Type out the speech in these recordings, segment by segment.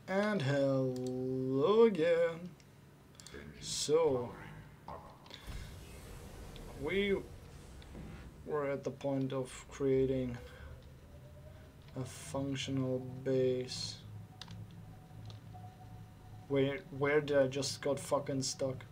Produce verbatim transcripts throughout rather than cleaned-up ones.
And hello again. So, we were at the point of creating a functional base. Where, where did I just got fucking stuck?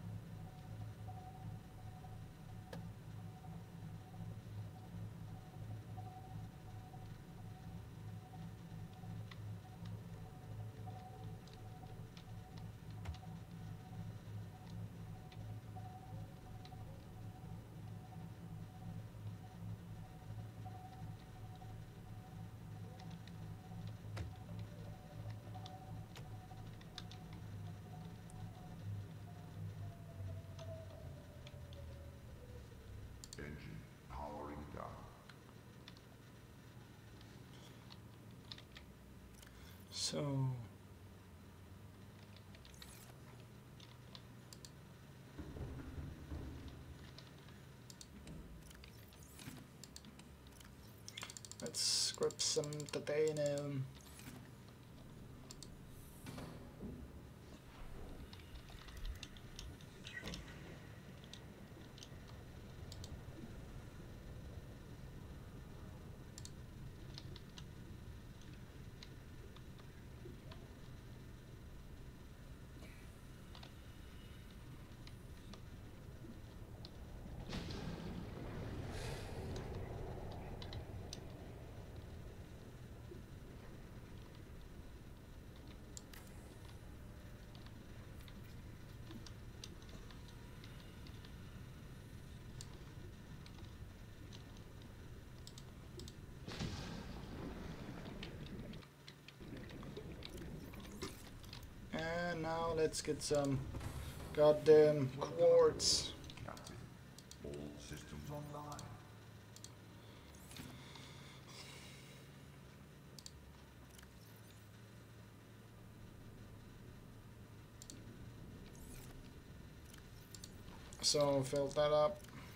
So, let's script some titanium. And now let's get some goddamn quartz. Captain, all systems online. So fill that up.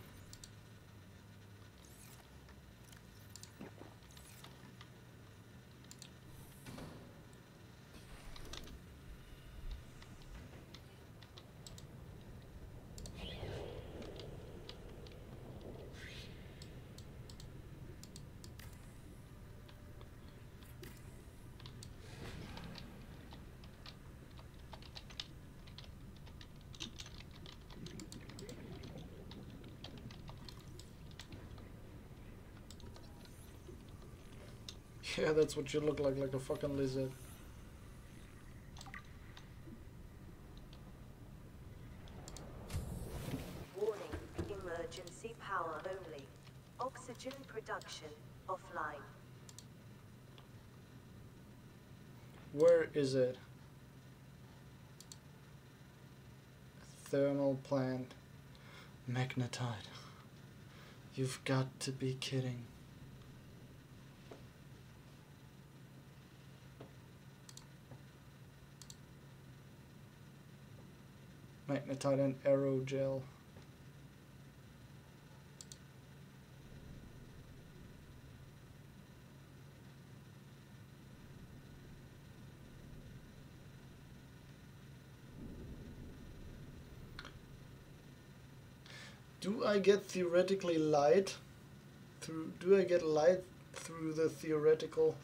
Yeah, that's what you look like, like a fucking lizard. Warning, emergency power only. Oxygen production offline. Where is it? Thermal plant. Magnetite. You've got to be kidding. Magnetite and aerogel. Do I get theoretically light through? Do I get light through the theoretical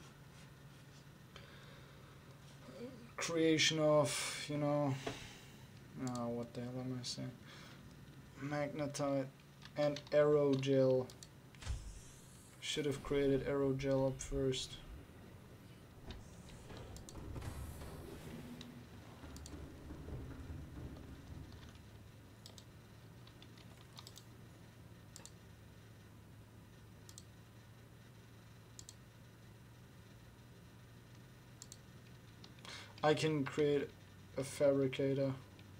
creation of, you know? Oh, what the hell am I saying? Magnetite and aerogel. Should have created aerogel up first. I can create a fabricator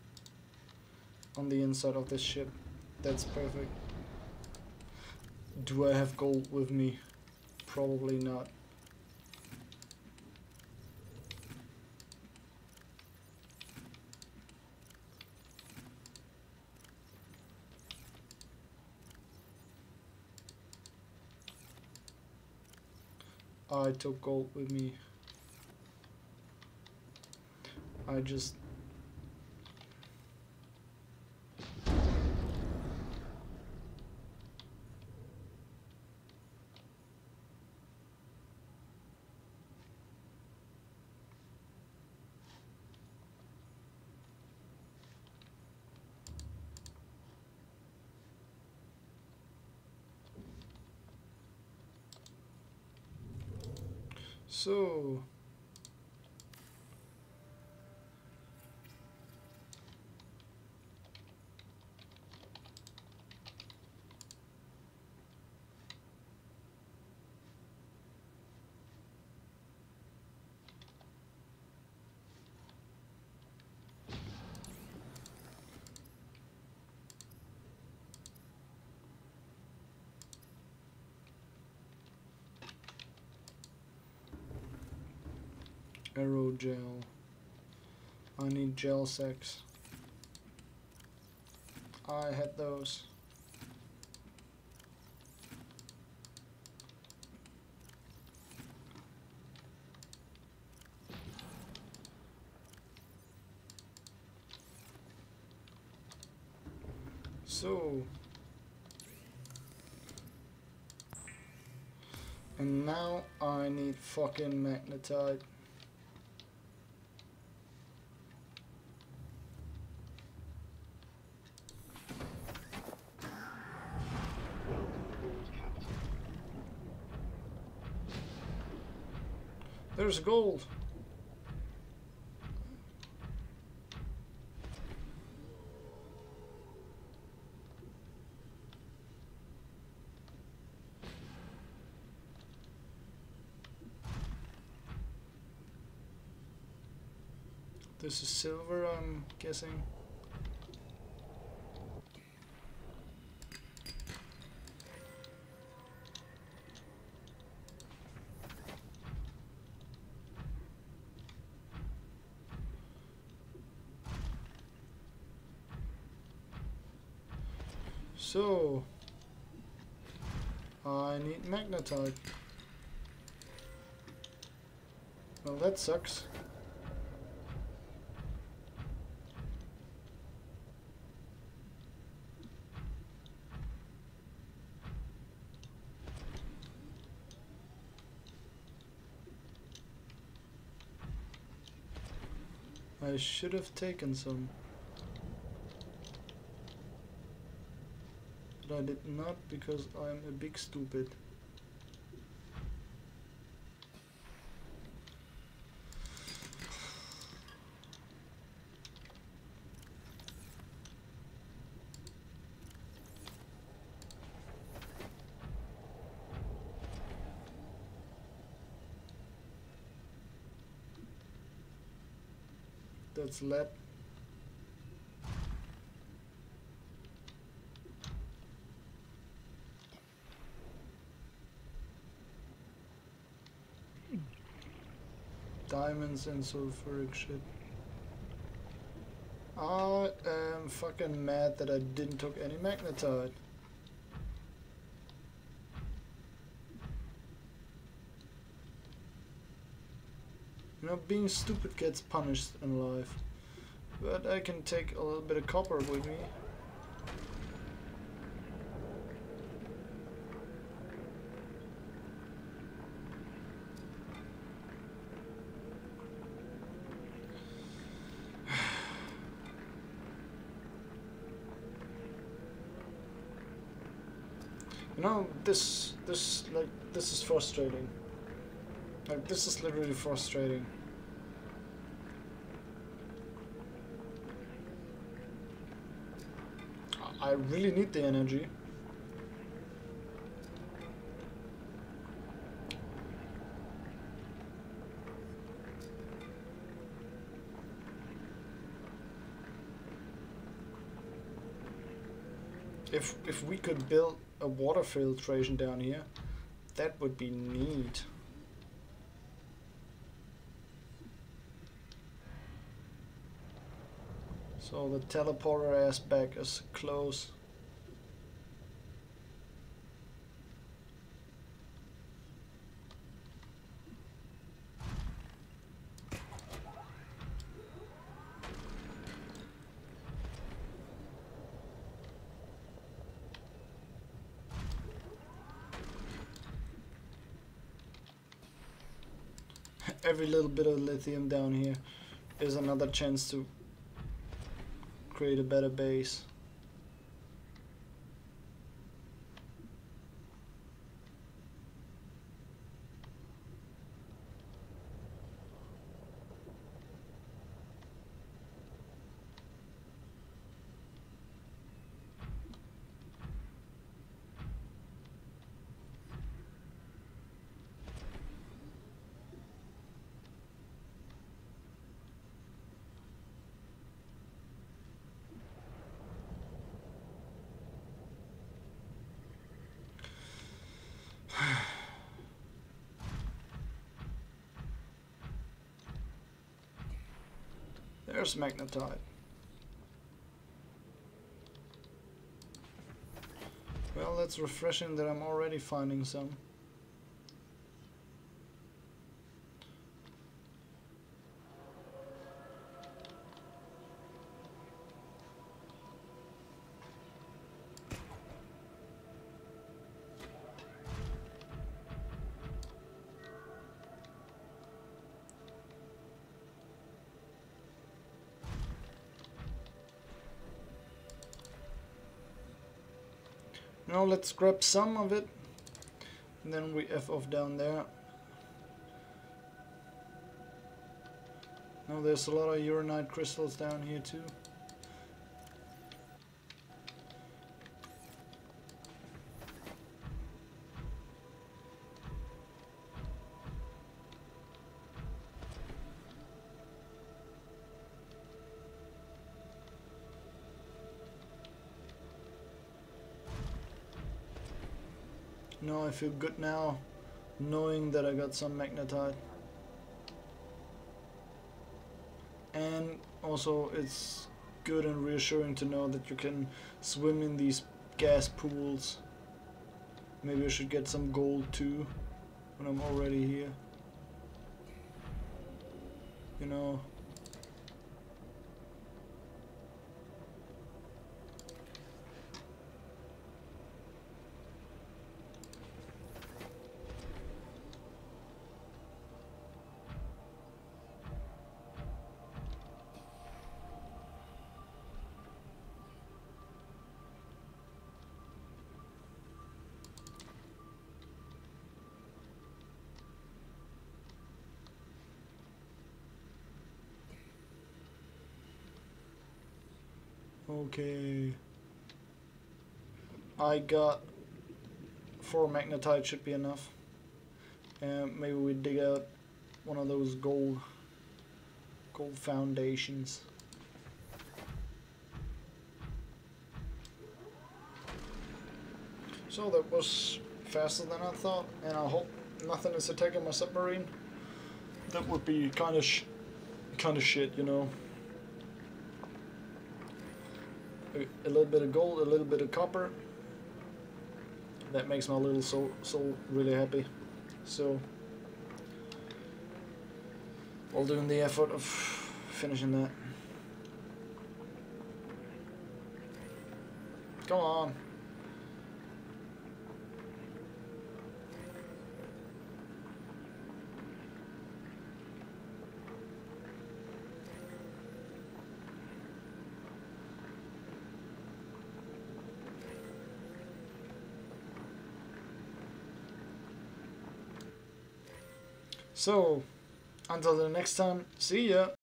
on the inside of this ship. That's perfect. Do I have gold with me? Probably not. I took gold with me. I just... So... Aerogel. I need gel sacks. I had those. So, and now I need fucking magnetite. There's gold. This is silver, I'm guessing. So, I need magnetite. Well, that sucks. I should have taken some. But I did not because I'm a big stupid. That's lead. Diamonds and sulfuric shit. I am fucking mad that I didn't took any magnetite. You know, being stupid gets punished in life. But I can take a little bit of copper with me. You know, this, this, like, this is frustrating. Like, this is literally frustrating. I really need the energy. If, if we could build a water filtration down here, that would be neat. So the teleporter ass back is close. every little bit of lithium down here is another chance to create a better base. There's magnetite. Well, that's refreshing that I'm already finding some. Now let's grab some of it, and then we F off down there. Now there's a lot of uranite crystals down here too. No, I feel good now, knowing that I got some magnetite. And also it's good and reassuring to know that you can swim in these gas pools. Maybe I should get some gold too, when I'm already here. You know. Okay. I got four magnetite should be enough. And maybe we dig out one of those gold gold foundations. So that was faster than I thought, and I hope nothing is attacking my submarine. That would be kind of sh kind of shit, you know. A, a little bit of gold, a little bit of copper. That makes my little soul, soul really happy. So, while doing the effort of finishing that. Come on. So, until the next time, see ya!